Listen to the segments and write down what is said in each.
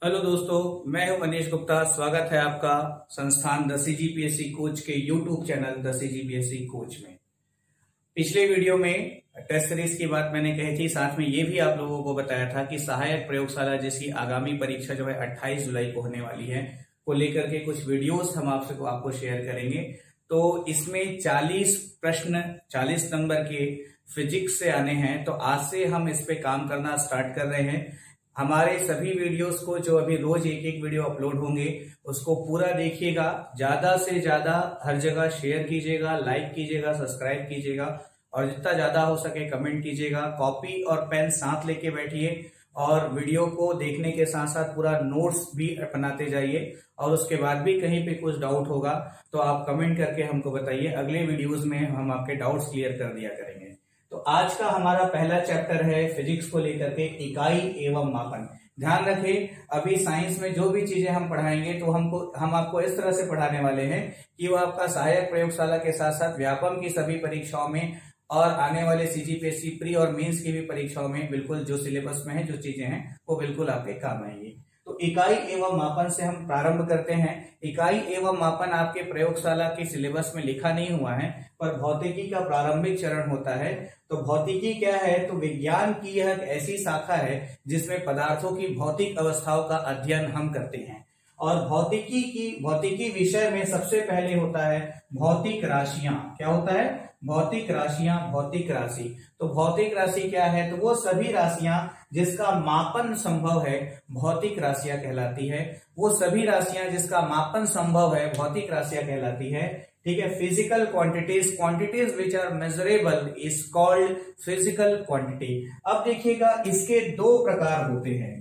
Hello दोस्तों, मैं हूं मनीष गुप्ता। स्वागत है आपका संस्थान द सीजीपीएससी कोच के YouTube channel the CGPSC coach में। पिछले वीडियो में टेस्ट सीरीज की बात मैंने कही थी, साथ में ये भी आप लोगों को बताया था कि सहायक प्रयोगशाला जिसकी आगामी परीक्षा जो है 28 जुलाई को होने वाली है, को लेकर के कुछ वीडियोस हम आपको शेयर करेंगे। तो इसमें 40 प्रश्न 40 नंबर के फिजिक्स से आने हैं। तो आज से हम इस पे काम करना स्टार्ट कर रहे हैं। हमारे सभी वीडियोस को जो अभी रोज एक एक वीडियो अपलोड होंगे उसको पूरा देखिएगा, ज्यादा से ज्यादा हर जगह शेयर कीजिएगा, लाइक कीजिएगा, सब्सक्राइब कीजिएगा और जितना ज्यादा हो सके कमेंट कीजिएगा। कॉपी और पेन साथ लेके बैठिए और वीडियो को देखने के साथ साथ पूरा नोट्स भी बनाते जाइए। और उसके बाद भी कहीं पे कुछ डाउट होगा तो आप कमेंट करके हमको बताइए, अगले वीडियोज में हम आपके डाउट्स क्लियर कर दिया करेंगे। तो आज का हमारा पहला चैप्टर है फिजिक्स को लेकर के इकाई एवं मापन। ध्यान रखें, अभी साइंस में जो भी चीजें हम पढ़ाएंगे तो हम आपको इस तरह से पढ़ाने वाले हैं कि वो आपका सहायक प्रयोगशाला के साथ साथ व्यापम की सभी परीक्षाओं में और आने वाले सीजीपीएससी प्री और मेंस की भी परीक्षाओं में बिल्कुल जो सिलेबस में है, जो चीजें हैं वो बिल्कुल आपके काम आएंगी। तो इकाई एवं मापन से हम प्रारंभ करते हैं। इकाई एवं मापन आपके प्रयोगशाला के सिलेबस में लिखा नहीं हुआ है, पर भौतिकी का प्रारंभिक चरण होता है। तो भौतिकी क्या है? तो विज्ञान की यह एक ऐसी शाखा है जिसमें पदार्थों की भौतिक अवस्थाओं का अध्ययन हम करते हैं। और भौतिकी विषय में सबसे पहले होता है भौतिक राशियां। क्या होता है? भौतिक राशियां, भौतिक राशि। तो भौतिक राशि क्या है? तो वो सभी राशियां जिसका मापन संभव है भौतिक राशियां कहलाती है। वो सभी राशियां जिसका मापन संभव है भौतिक राशियां कहलाती है। ठीक है। Physical quantities which are measurable is called physical quantity. अब देखिएगा, इसके दो प्रकार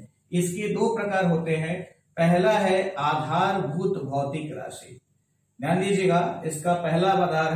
होते हैं। पहला है आधारभूत भौतिक राशि। ध्यान दीजिएगा, इसका पहला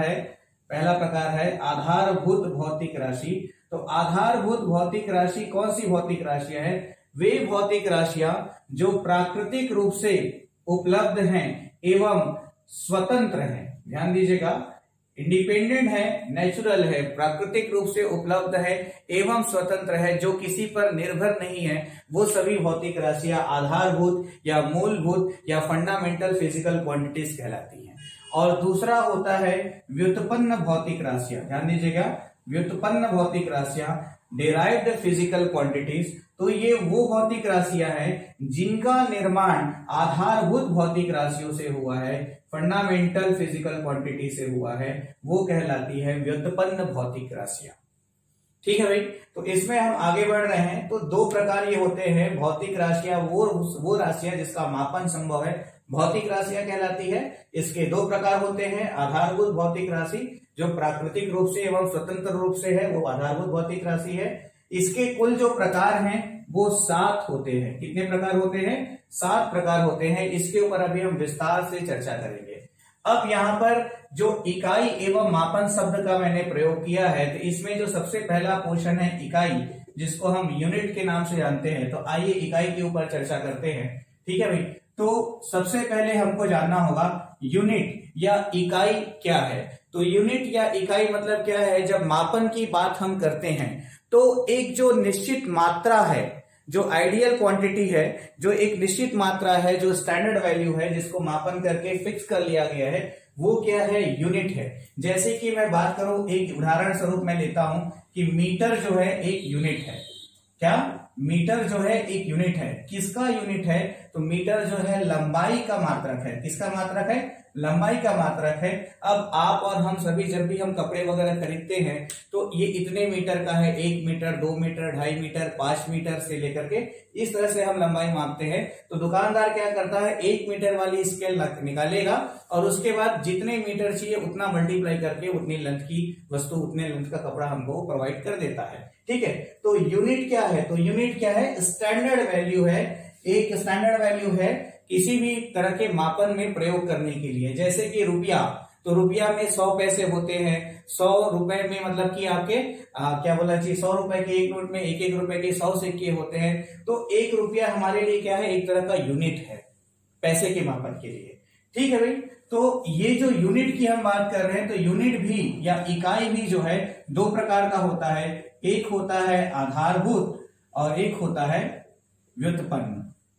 प्रकार है आधारभूत भौतिक राशि। तो आधारभूत भौतिक राशि कौन सी भौतिक राशियां हैं? वे भौतिक राशियां जो प्राकृतिक रूप से उपलब्ध हैं एवं स्वतंत्र हैं। ध्यान दीजिएगा, इंडिपेंडेंट है, नेचुरल है, प्राकृतिक रूप से उपलब्ध है एवं स्वतंत्र है, जो किसी पर निर्भर नहीं है, वो सभी भौतिक राशियां आधारभूत या मूलभूत या फंडामेंटल फिजिकल क्वांटिटीज कहलाती हैं। और दूसरा होता है व्युत्पन्न भौतिक राशियां। ध्यान दीजिएगा, व्युत्पन्न भौतिक राशियां, डेराइव्ड फिजिकल क्वांटिटीज। तो ये वो भौतिक राशियां हैं जिनका निर्माण आधारभूत भौतिक राशियों से हुआ है, फंडामेंटल फिजिकल क्वांटिटी से हुआ है, वो कहलाती है व्युत्पन्न भौतिक राशियां। ठीक है भाई। तो इसमें हम आगे बढ़ रहे हैं। तो दो प्रकार ये होते हैं भौतिक राशियां, वो राशियां जिसका मापन संभव है भौतिक राशियां कहलाती है। इसके दो प्रकार होते हैं। आधारभूत भौतिक राशि जो प्राकृतिक रूप से एवं स्वतंत्र रूप से है, वो आधारभूत भौतिक राशि है। इसके कुल जो प्रकार हैं वो 7 होते हैं। कितने प्रकार होते हैं? 7 प्रकार होते हैं। इसके ऊपर अभी हम विस्तार से चर्चा करेंगे। अब यहां पर जो इकाई एवं मापन शब्द का मैंने प्रयोग किया है, तो इसमें जो सबसे पहला पोर्शन है इकाई, जिसको हम यूनिट के नाम से जानते हैं। तो आइए इकाई के ऊपर चर्चा करते हैं। ठीक है भाई। तो सबसे पहले हमको जानना होगा यूनिट या इकाई क्या है। तो यूनिट या इकाई मतलब क्या है? जब मापन की बात हम करते हैं तो एक जो निश्चित मात्रा है, जो आइडियल क्वांटिटी है, जो एक निश्चित मात्रा है, जो स्टैंडर्ड वैल्यू है, जिसको मापन करके फिक्स कर लिया गया है, वो क्या है? यूनिट है। जैसे कि मैं बात करूं, एक उदाहरण स्वरूप मैं लेता हूं कि मीटर जो है एक यूनिट है। क्या? मीटर जो है एक यूनिट है। किसका यूनिट है? तो मीटर जो है लंबाई का मात्रक है। किसका मात्रक है? लंबाई का मात्रक है। अब आप और हम सभी जब भी हम कपड़े वगैरह खरीदते हैं तो ये इतने मीटर का है, 1 मीटर, 2 मीटर, 2.5 मीटर, 5 मीटर से लेकर के इस तरह से हम लंबाई मापते हैं। तो दुकानदार क्या करता है? 1 मीटर वाली स्केल निकालेगा और उसके बाद जितने मीटर चाहिए उतना मल्टीप्लाई करके उतनी लेंथ की वस्तु, उतने लेंथ का कपड़ा हमको प्रोवाइड कर देता है। ठीक है। तो यूनिट क्या है? तो यूनिट क्या है? स्टैंडर्ड वैल्यू है। एक स्टैंडर्ड वैल्यू है किसी भी तरह के मापन में प्रयोग करने के लिए। जैसे कि रुपया, तो रुपया में 100 पैसे होते हैं। 100 रुपए में मतलब कि आपके क्या बोला चाहिए, 100 रुपए के एक नोट में 1-1 रुपए के 100 सिक्के होते हैं। तो 1 रुपया हमारे लिए क्या है? एक तरह का यूनिट है पैसे के मापन के लिए। ठीक है भाई। तो ये जो यूनिट की हम बात कर रहे हैं, तो यूनिट भी या इकाई भी जो है 2 प्रकार का होता है। एक होता है आधारभूत और एक होता है व्युत्पन्न।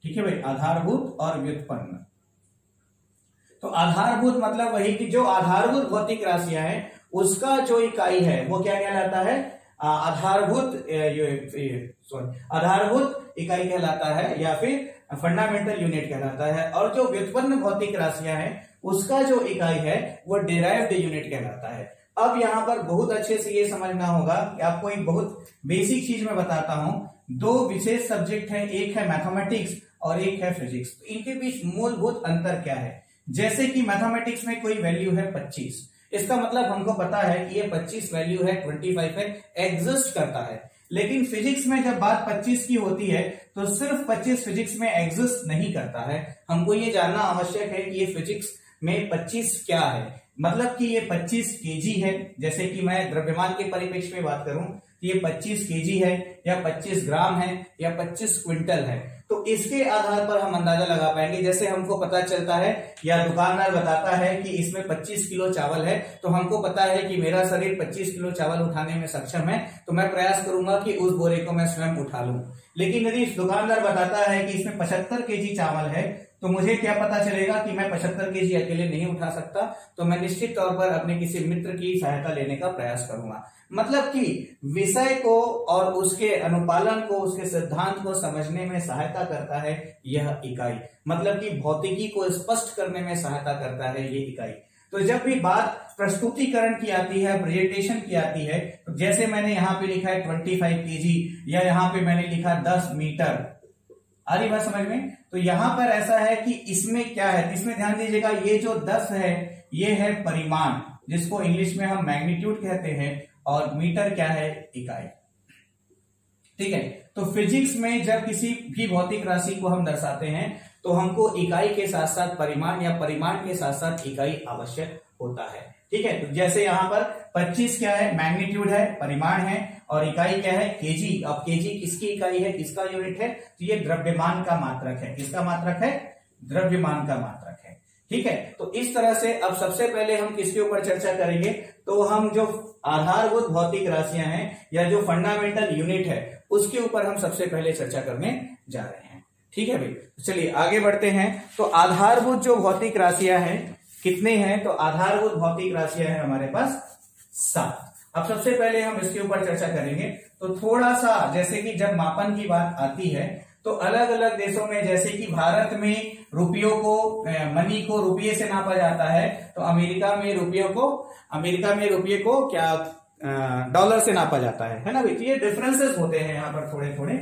ठीक है भाई, आधारभूत और व्युत्पन्न। तो आधारभूत मतलब वही कि जो आधारभूत भौतिक राशियां हैं उसका जो इकाई है वो क्या कहलाता है, आधारभूत इकाई कहलाता है या फिर फंडामेंटल यूनिट कहलाता है। और जो व्युत्पन्न भौतिक राशियां हैं उसका जो इकाई है वो डिराइव्ड यूनिट कहलाता है। अब यहां पर बहुत अच्छे से ये समझना होगा कि आपको एक बहुत बेसिक चीज मैं बताता हूं। दो विशेष सब्जेक्ट है, एक है मैथमेटिक्स और एक है फिजिक्स। तो इनके बीच मूलभूत अंतर क्या है? जैसे कि मैथमेटिक्स में कोई वैल्यू है 25, इसका मतलब हमको पता है कि ये 25 वैल्यू है, 25 है, एग्जिस्ट करता है। लेकिन फिजिक्स में जब बात 25 की होती है तो सिर्फ 25 फिजिक्स में एग्जिस्ट नहीं करता है। हमको ये जानना आवश्यक है कि ये फिजिक्स में 25 क्या है। मतलब कि ये 25 केजी है, जैसे कि मैं द्रव्यमान के परिप्रेक्ष्य में बात करूं तो ये 25 केजी है या 25 ग्राम है या 25 क्विंटल है। तो इसके आधार पर हम अंदाजा लगा पाएंगे। जैसे हमको पता चलता है या दुकानदार बताता है कि इसमें 25 किलो चावल है, तो हमको पता है कि मेरा शरीर 25 किलो चावल उठाने में सक्षम है, तो मैं प्रयास करूंगा कि उस बोरे को मैं स्वयं उठा लूं। लेकिन यदि दुकानदार बताता है कि इसमें 75 केजी चावल है, तो मुझे क्या पता चलेगा कि मैं 75 केजी अकेले नहीं उठा सकता, तो मैं निश्चित तौर पर अपने किसी मित्र की सहायता लेने का प्रयास करूंगा। मतलब कि विषय को और उसके अनुपालन को, उसके सिद्धांत को समझने में सहायता करता है यह इकाई। मतलब कि भौतिकी को स्पष्ट करने में सहायता करता है ये इकाई। तो जब भी बात प्रस्तुतिकरण की आती है, प्रेजेंटेशन की आती है, तो जैसे मैंने यहाँ पे लिखा है 25 केजी या यहाँ पे मैंने लिखा 10 मीटर, आ रही बात समझ में? तो यहां पर ऐसा है कि इसमें क्या है, इसमें ध्यान दीजिएगा, ये जो 10 है ये है परिमाण, जिसको इंग्लिश में हम मैग्नीट्यूड कहते हैं, और मीटर क्या है, इकाई। ठीक है, तो फिजिक्स में जब किसी भी भौतिक राशि को हम दर्शाते हैं तो हमको इकाई के साथ साथ परिमाण या परिमाण के साथ साथ इकाई आवश्यक होता है। ठीक है, तो जैसे यहां पर 25 क्या है, मैग्नीट्यूड है, परिमाण है, और इकाई क्या है, केजी। अब केजी किसकी इकाई है, किसका यूनिट है? तो ये द्रव्यमान का मात्रक है। किसका मात्रक है? द्रव्यमान का मात्रक है। ठीक है, तो इस तरह से अब सबसे पहले हम किसके ऊपर चर्चा करेंगे, तो हम जो आधारभूत भौतिक राशियां हैं या जो फंडामेंटल यूनिट है उसके ऊपर हम सबसे पहले चर्चा करने जा रहे हैं। ठीक है भाई, चलिए आगे बढ़ते हैं। तो आधारभूत जो भौतिक राशियां हैं कितने हैं, तो आधारभूत भौतिक राशियां हैं हमारे पास 7। अब सबसे पहले हम इसके ऊपर चर्चा करेंगे। तो थोड़ा सा, जैसे कि जब मापन की बात आती है तो अलग अलग देशों में, जैसे कि भारत में रुपयों को, मनी को रुपये से नापा जाता है, तो अमेरिका में रुपये को क्या डॉलर से नापा जाता है ना भाई। तो ये डिफरेंसेस होते हैं यहाँ पर थोड़े थोड़े।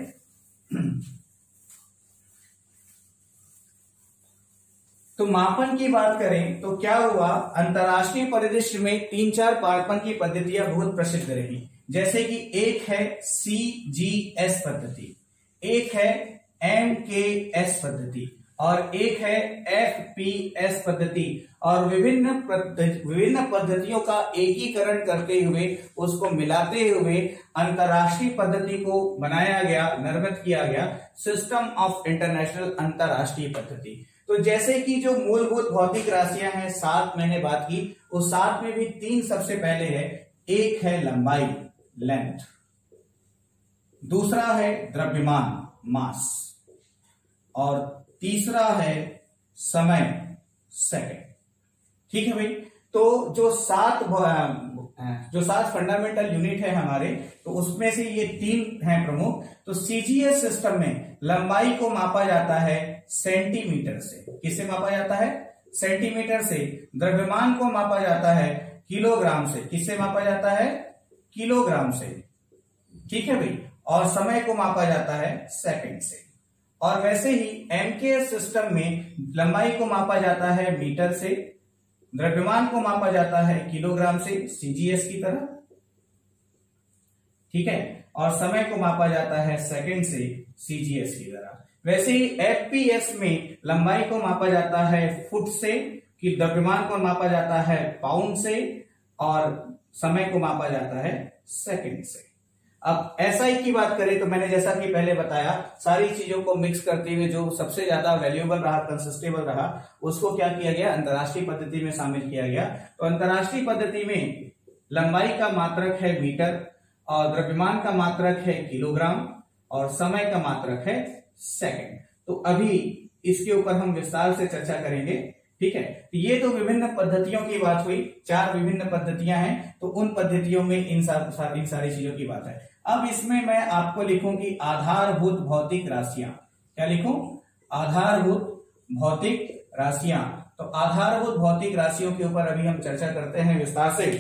तो मापन की बात करें तो क्या हुआ, अंतरराष्ट्रीय परिदृश्य में 3-4 मापन की पद्धतियां बहुत प्रसिद्ध रही। जैसे कि एक है CGS पद्धति, एक है MKS पद्धति, और एक है FPS पद्धति। और विभिन्न पद्धतियों का एकीकरण करते हुए, उसको मिलाते हुए अंतरराष्ट्रीय पद्धति को बनाया गया, निर्मित किया गया, सिस्टम ऑफ इंटरनेशनल अंतरराष्ट्रीय पद्धति। तो जैसे कि जो मूलभूत भौतिक राशियां हैं 7 मैंने बात की, उस 7 में भी 3 सबसे पहले है। एक है लंबाई, लेंथ, दूसरा है द्रव्यमान, मास, और तीसरा है समय, सेकंड। ठीक है भाई, तो जो 7 फंडामेंटल यूनिट है हमारे, तो उसमें से ये 3 हैं प्रमुख। तो सीजीएस सिस्टम में लंबाई को मापा जाता है सेंटीमीटर से। किससे मापा जाता है? सेंटीमीटर से। द्रव्यमान को मापा जाता है किलोग्राम से। किससे मापा जाता है? किलोग्राम से। ठीक है भाई, और समय को मापा जाता है सेकंड से। और वैसे ही एमकेएस सिस्टम में लंबाई को मापा जाता है मीटर से, द्रव्यमान को मापा जाता है किलोग्राम से, सीजीएस की तरह। ठीक है, और समय को मापा जाता है सेकंड से, सीजीएस की तरह। वैसे ही एफपीएस में लंबाई को मापा जाता है फुट से, कि द्रव्यमान को मापा जाता है पाउंड से, और समय को मापा जाता है सेकंड से। अब एसआई की बात करें तो मैंने जैसा कि पहले बताया, सारी चीजों को मिक्स करते हुए जो सबसे ज्यादा वैल्यूएबल रहा, कंसिस्टेबल रहा, उसको क्या किया गया? अंतरराष्ट्रीय पद्धति में शामिल किया गया। तो अंतरराष्ट्रीय पद्धति में लंबाई का मात्रक है मीटर, और द्रव्यमान का मात्रक है किलोग्राम, और समय का मात्रक है सेकंड। तो अभी इसके ऊपर हम विस्तार से चर्चा करेंगे। ठीक है, तो ये तो विभिन्न पद्धतियों की बात हुई, 4 विभिन्न पद्धतियां हैं, तो उन पद्धतियों में इन सारी चीजों की बात है। अब इसमें मैं आपको लिखूं कि आधारभूत भौतिक राशियां, क्या लिखूं? आधारभूत भौतिक राशियां। तो आधारभूत भौतिक राशियों के ऊपर अभी हम चर्चा करते हैं विस्तार से।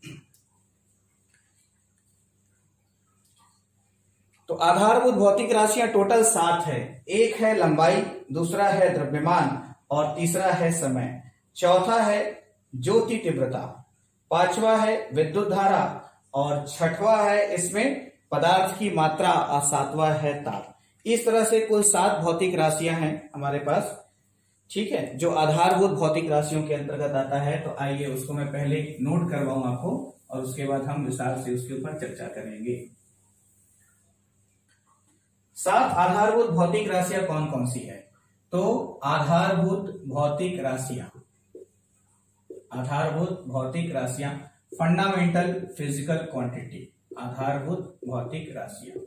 तो आधारभूत भौतिक राशियां टोटल 7 है। एक है लंबाई, दूसरा है द्रव्यमान, और तीसरा है समय, चौथा है ज्योति तीव्रता, पांचवा है विद्युत धारा, और छठवां है इसमें पदार्थ की मात्रा, और सातवां है ताप। इस तरह से कुल 7 भौतिक राशियां हैं हमारे पास। ठीक है, जो आधारभूत भौतिक राशियों के अंतर्गत आता है। तो आइए उसको मैं पहले नोट करवाऊं आपको, और उसके बाद हम विस्तार से उसके ऊपर चर्चा करेंगे। 7 आधारभूत भौतिक राशियां कौन कौन सी है? तो आधारभूत भौतिक राशियां, आधारभूत भौतिक राशियां, फंडामेंटल फिजिकल क्वांटिटी, आधारभूत भौतिक राशियां।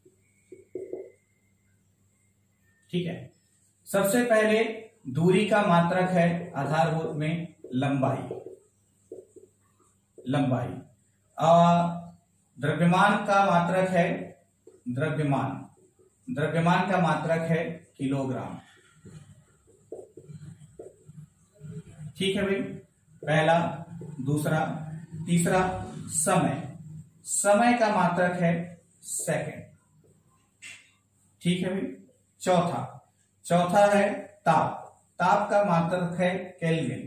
ठीक है, सबसे पहले दूरी का मात्रक है आधारभूत में लंबाई, लंबाई। द्रव्यमान का मात्रक है द्रव्यमान, द्रव्यमान का मात्रक है किलोग्राम। ठीक है भाई, पहला, दूसरा, तीसरा समय, समय का मात्रक है सेकंड। ठीक है भाई, चौथा, चौथा है ताप, ताप का मात्रक है केल्विन।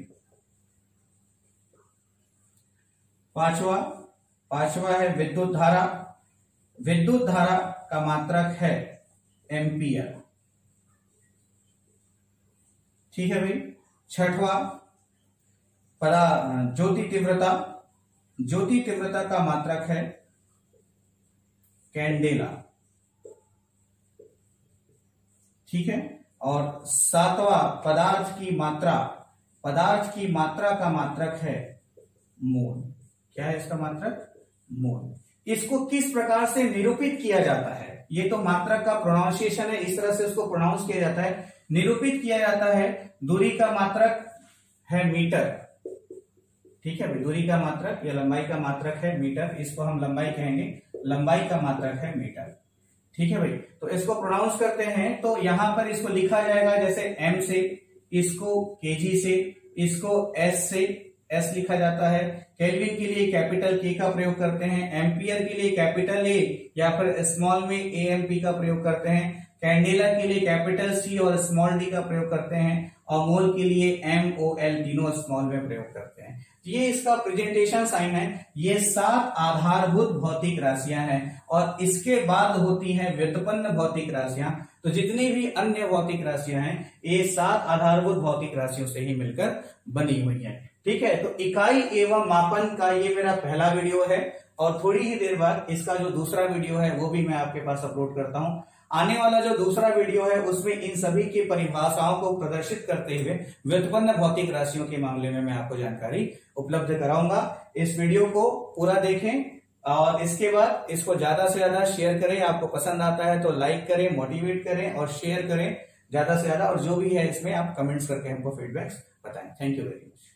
पांचवा, पांचवा है विद्युत धारा, विद्युत धारा का मात्रक है एम्पियर। ठीक है भाई, छठवा ज्योति तीव्रता, ज्योति तीव्रता का मात्रक है कैंडेला। ठीक है, और सातवां पदार्थ की मात्रा, पदार्थ की मात्रा का मात्रक है मोल। क्या है इसका मात्रक? मोल। इसको किस प्रकार से निरूपित किया जाता है? ये तो मात्रक का प्रोनाउंसिएशन है, इस तरह से उसको प्रोनाउंस किया जाता है। निरूपित किया जाता है, दूरी का मात्रक है मीटर। ठीक है, दूरी का मात्रक या लंबाई का मात्रक है मीटर, इसको हम लंबाई कहेंगे, लंबाई का मात्रक है मीटर। ठीक है भाई, तो इसको प्रोनाउंस करते हैं तो यहां पर इसको लिखा जाएगा जैसे एम से, इसको केजी से, इसको एस से, एस लिखा जाता है। केल्विन के लिए कैपिटल के का प्रयोग करते हैं, एम्पियर के लिए कैपिटल ए या फिर स्मॉल में एएमपी का प्रयोग करते हैं, कैंडेला के लिए कैपिटल सी और स्मॉल डी का प्रयोग करते हैं, और मोल के लिए MOL तीनों स्मॉल में प्रयोग करते हैं। ये इसका प्रेजेंटेशन साइन है। ये 7 आधारभूत भौतिक राशियां हैं, और इसके बाद होती हैं व्युत्पन्न भौतिक राशियां। तो जितनी भी अन्य भौतिक राशियां हैं, ये 7 आधारभूत भौतिक राशियों से ही मिलकर बनी हुई हैं। ठीक है, तो इकाई एवं मापन का ये मेरा पहला वीडियो है, और थोड़ी ही देर बाद इसका जो दूसरा वीडियो है वो भी मैं आपके पास अपलोड करता हूं। आने वाला जो दूसरा वीडियो है उसमें इन सभी की परिभाषाओं को प्रदर्शित करते हुए व्युत्पन्न भौतिक राशियों के मामले में मैं आपको जानकारी उपलब्ध कराऊंगा। इस वीडियो को पूरा देखें, और इसके बाद इसको ज्यादा से ज्यादा शेयर करें। आपको पसंद आता है तो लाइक करें, मोटिवेट करें और शेयर करें ज्यादा से ज्यादा, और जो भी है इसमें आप कमेंट्स करके हमको फीडबैक्स बताएं। Thank you very much.